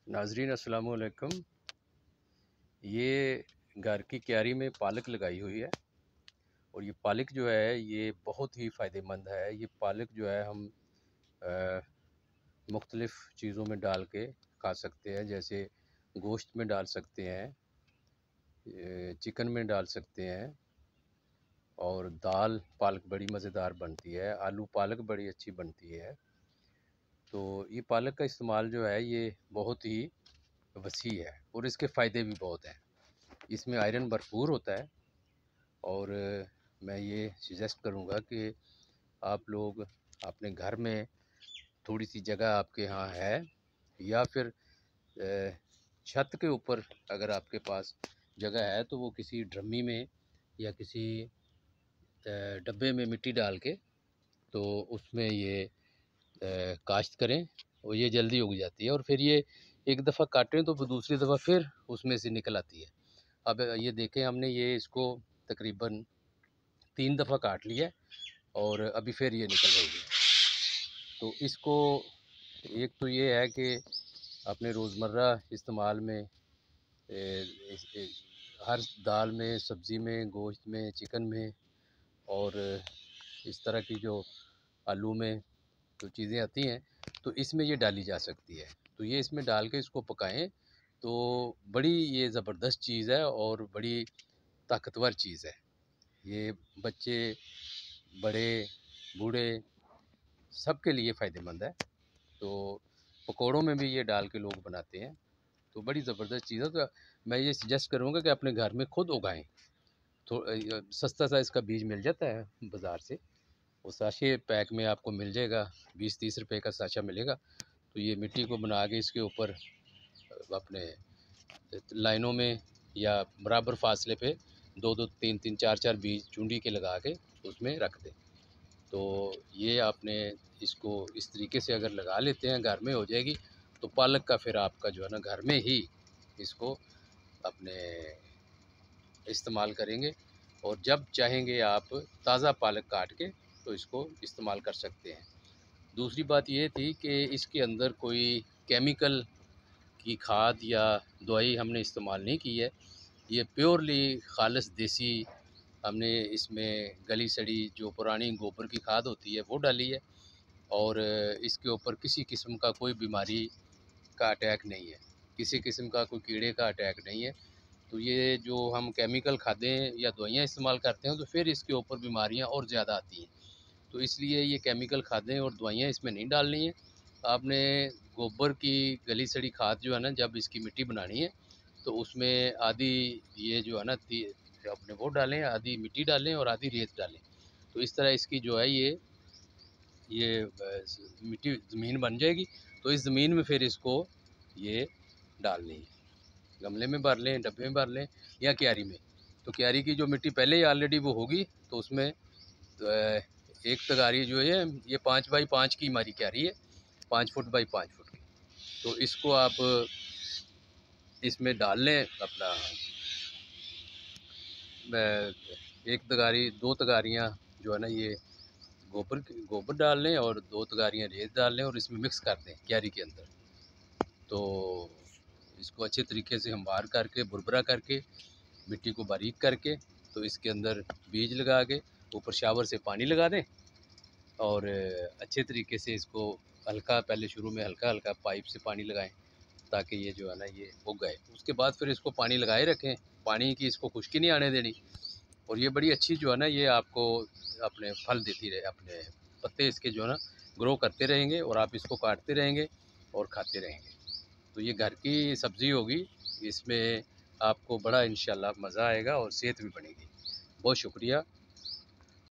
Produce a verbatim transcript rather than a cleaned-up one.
नाजरीन अस्सलाम वालेकुम। ये घर की क्यारी में पालक लगाई हुई है और ये पालक जो है ये बहुत ही फ़ायदेमंद है। ये पालक जो है हम मुख्तलिफ़ चीज़ों में डाल के खा सकते हैं, जैसे गोश्त में डाल सकते हैं, चिकन में डाल सकते हैं और दाल पालक बड़ी मज़ेदार बनती है, आलू पालक बड़ी अच्छी बनती है। तो ये पालक का इस्तेमाल जो है ये बहुत ही वसी है और इसके फ़ायदे भी बहुत हैं। इसमें आयरन भरपूर होता है और मैं ये सजेस्ट करूँगा कि आप लोग अपने घर में थोड़ी सी जगह आपके यहाँ है या फिर छत के ऊपर अगर आपके पास जगह है तो वो किसी ड्रमी में या किसी डब्बे में मिट्टी डाल के तो उसमें ये काश्त करें और ये जल्दी उग जाती है और फिर ये एक दफ़ा काटें तो दूसरी दफ़ा फिर उसमें से निकल आती है। अब ये देखें, हमने ये इसको तकरीबन तीन दफ़ा काट लिया और अभी फिर ये निकल रही है। तो इसको एक तो ये है कि अपने रोज़मर्रा इस्तेमाल में ए, इस, इस, हर दाल में, सब्ज़ी में, गोश्त में, चिकन में और इस तरह की जो आलू में जो चीज़ें आती हैं तो इसमें ये डाली जा सकती है। तो ये इसमें डाल के इसको पकाएं तो बड़ी ये ज़बरदस्त चीज़ है और बड़ी ताकतवर चीज़ है। ये बच्चे, बड़े, बूढ़े सब के लिए फ़ायदेमंद है। तो पकौड़ों में भी ये डाल के लोग बनाते हैं, तो बड़ी ज़बरदस्त चीज़ है। तो मैं ये सजेस्ट करूँगा कि अपने घर में खुद उगाएं। तो सस्ता सा इसका बीज मिल जाता है बाज़ार से, वो साशे पैक में आपको मिल जाएगा, बीस तीस रुपए का साशा मिलेगा। तो ये मिट्टी को बना के इसके ऊपर अपने लाइनों में या बराबर फासले पे दो दो तीन तीन चार चार बीज चुंडी के लगा के उसमें रख दें। तो ये आपने इसको इस तरीके से अगर लगा लेते हैं, घर में हो जाएगी। तो पालक का फिर आपका जो है ना घर में ही इसको अपने इस्तेमाल करेंगे और जब चाहेंगे आप ताज़ा पालक काट के तो इसको इस्तेमाल कर सकते हैं। दूसरी बात ये थी कि इसके अंदर कोई केमिकल की खाद या दवाई हमने इस्तेमाल नहीं की है। ये प्योरली खालिस देसी हमने इसमें गली सड़ी जो पुरानी गोबर की खाद होती है वो डाली है और इसके ऊपर किसी किस्म का कोई बीमारी का अटैक नहीं है, किसी किस्म का कोई कीड़े का अटैक नहीं है। तो ये जो हम केमिकल खादें या दवाइयाँ इस्तेमाल करते हैं तो फिर इसके ऊपर बीमारियाँ और ज़्यादा आती हैं। तो इसलिए ये केमिकल खादें और दवाइयाँ इसमें नहीं डालनी है। आपने गोबर की गली सड़ी खाद जो है ना, जब इसकी मिट्टी बनानी है तो उसमें आधी ये जो है ना अपने वो डालें, आधी मिट्टी डालें और आधी रेत डालें। तो इस तरह इसकी जो है ये ये मिट्टी ज़मीन बन जाएगी। तो इस ज़मीन में फिर इसको ये डालनी है, गमले में भर लें, डब्बे में भर लें या क्यारी में। तो क्यारी की जो मिट्टी पहले ही ऑलरेडी वो होगी तो उसमें तो एक तगारी जो है ये पाँच बाई पाँच की हमारी क्यारी है, पाँच फुट बाई पाँच फुट की। तो इसको आप इसमें डाल लें अपना एक तगारी, दो तगारियाँ जो है ना ये गोबर गोबर डाल लें और दो तगारियाँ रेत डाल लें और इसमें मिक्स कर दें क्यारी के अंदर। तो इसको अच्छे तरीके से हमवार करके भुरभुरा करके मिट्टी को बारीक करके तो इसके अंदर बीज लगा के ऊपर शावर से पानी लगा दें और अच्छे तरीके से इसको हल्का, पहले शुरू में हल्का हल्का पाइप से पानी लगाएं ताकि ये जो है ना ये उग गए। उसके बाद फिर इसको पानी लगाए रखें, पानी की इसको खुश्की नहीं आने देनी और ये बड़ी अच्छी जो है ना ये आपको अपने फल देती रहे, अपने पत्ते इसके जो है ना ग्रो करते रहेंगे और आप इसको काटते रहेंगे और खाते रहेंगे। तो ये घर की सब्ज़ी होगी, इसमें आपको बड़ा इंशाल्लाह मज़ा आएगा और सेहत भी बनेगी। बहुत शुक्रिया।